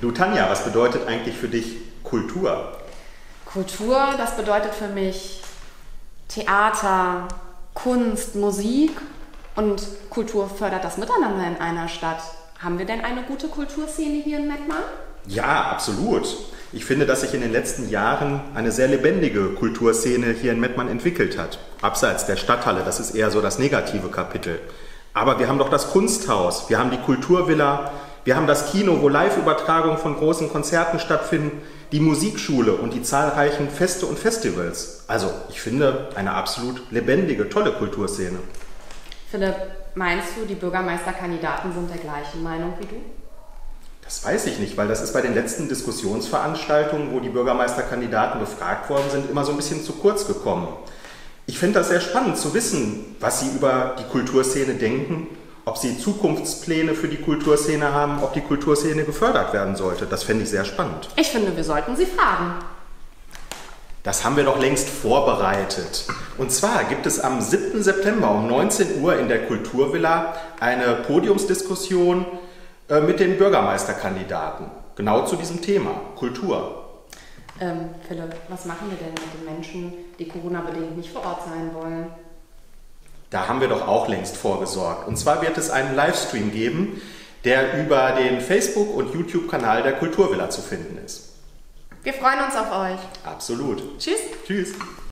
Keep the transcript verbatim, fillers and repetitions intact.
Du Tanja, was bedeutet eigentlich für dich Kultur? Kultur, das bedeutet für mich Theater, Kunst, Musik und Kultur fördert das Miteinander in einer Stadt. Haben wir denn eine gute Kulturszene hier in Mettmann? Ja, absolut. Ich finde, dass sich in den letzten Jahren eine sehr lebendige Kulturszene hier in Mettmann entwickelt hat. Abseits der Stadthalle, das ist eher so das negative Kapitel. Aber wir haben doch das Kunsthaus, wir haben die Kulturvilla, wir haben das Kino, wo Live-Übertragungen von großen Konzerten stattfinden, die Musikschule und die zahlreichen Feste und Festivals. Also ich finde, eine absolut lebendige, tolle Kulturszene. Philipp, meinst du, die Bürgermeisterkandidaten sind der gleichen Meinung wie du? Das weiß ich nicht, weil das ist bei den letzten Diskussionsveranstaltungen, wo die Bürgermeisterkandidaten befragt worden sind, immer so ein bisschen zu kurz gekommen. Ich finde das sehr spannend zu wissen, was sie über die Kulturszene denken, ob sie Zukunftspläne für die Kulturszene haben, ob die Kulturszene gefördert werden sollte. Das fände ich sehr spannend. Ich finde, wir sollten sie fragen. Das haben wir doch längst vorbereitet. Und zwar gibt es am siebten September um neunzehn Uhr in der Kulturvilla eine Podiumsdiskussion äh, mit den Bürgermeisterkandidaten. Genau zu diesem Thema, Kultur. Ähm, Philipp, was machen wir denn mit den Menschen, die Corona-bedingt nicht vor Ort sein wollen? Da haben wir doch auch längst vorgesorgt. Und zwar wird es einen Livestream geben, der über den Facebook- und YouTube-Kanal der Kulturvilla zu finden ist. Wir freuen uns auf euch. Absolut. Tschüss. Tschüss.